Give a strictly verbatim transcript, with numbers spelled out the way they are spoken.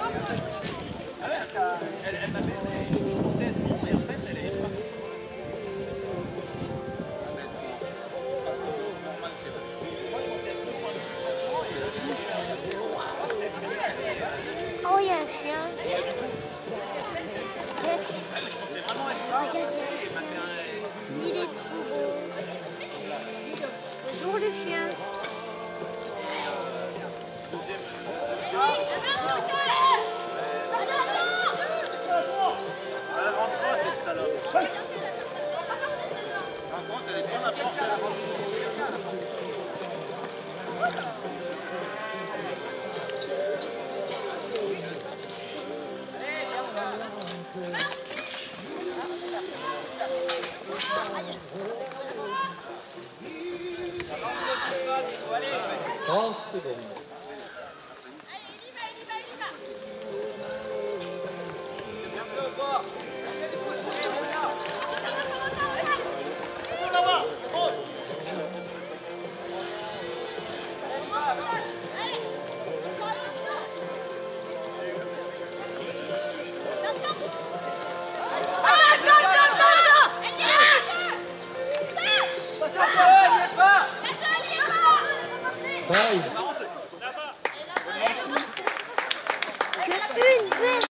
Oh, il y a un chien. Il est trop beau. Bonjour le chien. trente secondes. Bye.